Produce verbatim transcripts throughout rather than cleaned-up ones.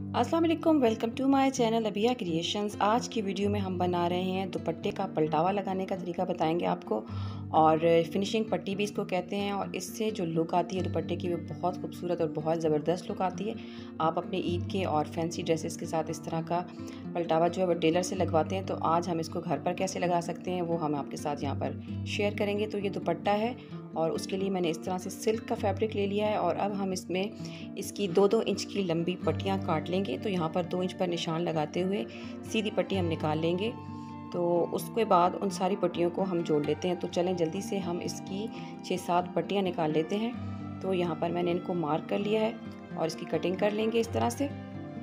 अस्सलाम वालेकुम, welcome to my channel Abiya creations. आज की वीडियो में हम बना रहे हैं दुपट्टे का पलटावा लगाने का तरीका बताएंगे आपको, और फिनिशिंग पट्टी भी इसको कहते हैं। और इससे जो लुक आती है दुपट्टे की वो बहुत खूबसूरत और बहुत ज़बरदस्त लुक आती है। आप अपने ईद के और फैंसी ड्रेसेस के साथ इस तरह का पलटावा जो है वो टेलर से लगवाते हैं, तो आज हम इसको घर पर कैसे लगा सकते हैं वो हम आपके साथ यहाँ पर शेयर करेंगे। तो ये दुपट्टा है और उसके लिए मैंने इस तरह से सिल्क का फैब्रिक ले लिया है, और अब हम इसमें इसकी दो दो इंच की लंबी पट्टियाँ काट लेंगे। तो यहाँ पर दो इंच पर निशान लगाते हुए सीधी पट्टी हम निकाल लेंगे। तो उसके बाद उन सारी पट्टियों को हम जोड़ लेते हैं। तो चलें जल्दी से हम इसकी छः सात पट्टियाँ निकाल लेते हैं। तो यहाँ पर मैंने इनको मार्क कर लिया है और इसकी कटिंग कर लेंगे इस तरह से।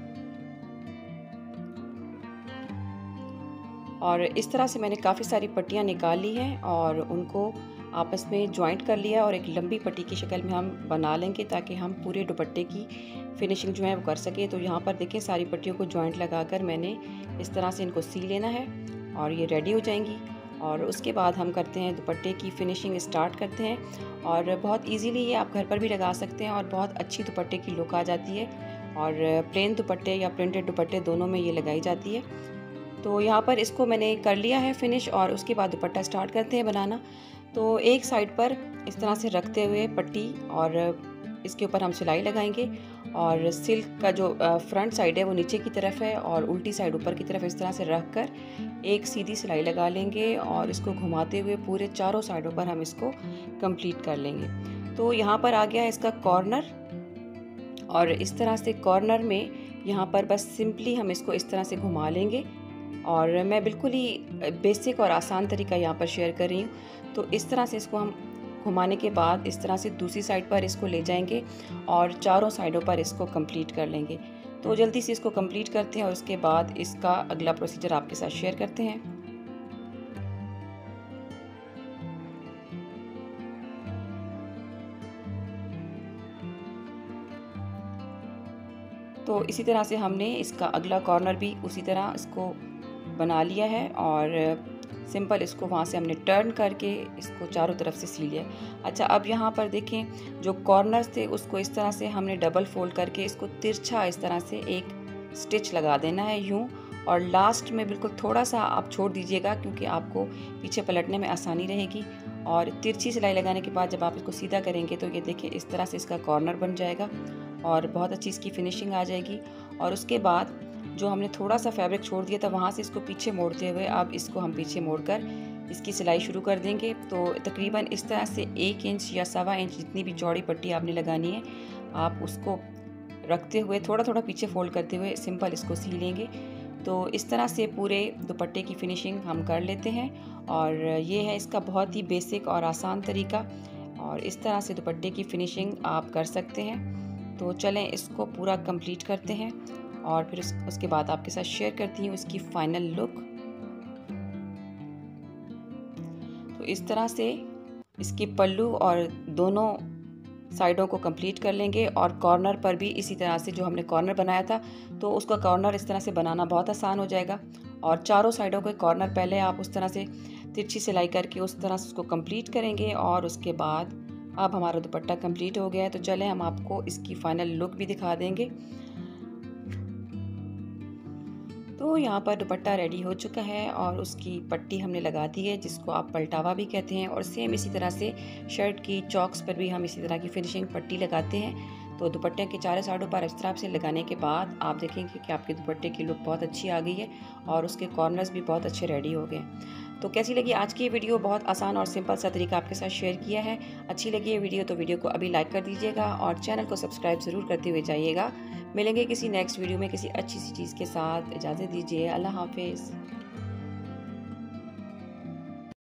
और इस तरह से मैंने काफ़ी सारी पट्टियाँ निकाल ली हैं और उनको आपस में जॉइंट कर लिया, और एक लंबी पट्टी की शक्ल में हम बना लेंगे ताकि हम पूरे दुपट्टे की फिनिशिंग जो है वो कर सकें। तो यहाँ पर देखें सारी पट्टियों को जॉइंट लगाकर मैंने इस तरह से इनको सी लेना है और ये रेडी हो जाएंगी। और उसके बाद हम करते हैं दुपट्टे की फिनिशिंग स्टार्ट करते हैं। और बहुत ईजीली ये आप घर पर भी लगा सकते हैं और बहुत अच्छी दुपट्टे की लुक आ जाती है। और प्लेन दुपट्टे या प्रिंटेड दुपट्टे दोनों में ये लगाई जाती है। तो यहाँ पर इसको मैंने कर लिया है फिनिश, और उसके बाद दुपट्टा स्टार्ट करते हैं बनाना। तो एक साइड पर इस तरह से रखते हुए पट्टी और इसके ऊपर हम सिलाई लगाएंगे। और सिल्क का जो फ्रंट साइड है वो नीचे की तरफ है और उल्टी साइड ऊपर की तरफ इस तरह से रख कर एक सीधी सिलाई लगा लेंगे, और इसको घुमाते हुए पूरे चारों साइडों पर हम इसको कंप्लीट कर लेंगे। तो यहाँ पर आ गया है इसका कॉर्नर, और इस तरह से कॉर्नर में यहाँ पर बस सिंपली हम इसको इस तरह से घुमा लेंगे। और मैं बिल्कुल ही बेसिक और आसान तरीका यहाँ पर शेयर कर रही हूँ। तो इस तरह से इसको हम घुमाने के बाद इस तरह से दूसरी साइड पर इसको ले जाएंगे और चारों साइडों पर इसको कंप्लीट कर लेंगे। तो जल्दी से इसको कंप्लीट करते हैं और उसके बाद इसका अगला प्रोसीजर आपके साथ शेयर करते हैं। तो इसी तरह से हमने इसका अगला कॉर्नर भी उसी तरह इसको बना लिया है, और सिंपल इसको वहाँ से हमने टर्न करके इसको चारों तरफ से सी लिया। अच्छा, अब यहाँ पर देखें जो कॉर्नर्स थे उसको इस तरह से हमने डबल फोल्ड करके इसको तिरछा इस तरह से एक स्टिच लगा देना है यूँ। और लास्ट में बिल्कुल थोड़ा सा आप छोड़ दीजिएगा क्योंकि आपको पीछे पलटने में आसानी रहेगी। और तिरछी सिलाई लगाने के बाद जब आप इसको सीधा करेंगे तो ये देखिए इस तरह से इसका कॉर्नर बन जाएगा और बहुत अच्छी इसकी फिनिशिंग आ जाएगी। और उसके बाद जो हमने थोड़ा सा फैब्रिक छोड़ दिया था वहाँ से इसको पीछे मोड़ते हुए अब इसको हम पीछे मोड़कर इसकी सिलाई शुरू कर देंगे। तो तकरीबन इस तरह से एक इंच या सवा इंच जितनी भी चौड़ी पट्टी आपने लगानी है आप उसको रखते हुए थोड़ा थोड़ा पीछे फोल्ड करते हुए सिंपल इसको सी लेंगे। तो इस तरह से पूरे दुपट्टे की फिनिशिंग हम कर लेते हैं, और ये है इसका बहुत ही बेसिक और आसान तरीका। और इस तरह से दुपट्टे की फिनिशिंग आप कर सकते हैं। तो चलें इसको पूरा कंप्लीट करते हैं और फिर उस, उसके बाद आपके साथ शेयर करती हूँ इसकी फाइनल लुक। तो इस तरह से इसकी पल्लू और दोनों साइडों को कंप्लीट कर लेंगे, और कॉर्नर पर भी इसी तरह से जो हमने कॉर्नर बनाया था तो उसका कॉर्नर इस तरह से बनाना बहुत आसान हो जाएगा। और चारों साइडों के कॉर्नर पहले आप उस तरह से तिरछी सिलाई करके उस तरह से उसको कंप्लीट करेंगे, और उसके बाद अब हमारा दुपट्टा कंप्लीट हो गया है। तो चलें हम आपको इसकी फाइनल लुक भी दिखा देंगे। तो यहाँ पर दुपट्टा रेडी हो चुका है और उसकी पट्टी हमने लगा दी है जिसको आप पलटावा भी कहते हैं। और सेम इसी तरह से शर्ट की चॉक्स पर भी हम इसी तरह की फिनिशिंग पट्टी लगाते हैं। तो दुपट्टे के चारों साइडों पर इस तरह से लगाने के बाद आप देखेंगे कि आपके दुपट्टे की लुक बहुत अच्छी आ गई है और उसके कॉर्नर्स भी बहुत अच्छे रेडी हो गए। तो कैसी लगी आज की वीडियो? बहुत आसान और सिंपल सा तरीका आपके साथ शेयर किया है। अच्छी लगी है वीडियो तो वीडियो को अभी लाइक कर दीजिएगा और चैनल को सब्सक्राइब ज़रूर करते हुए जाइएगा। मिलेंगे किसी नेक्स्ट वीडियो में किसी अच्छी सी चीज़ के साथ। इजाज़त दीजिए। अल्लाह हाफिज़।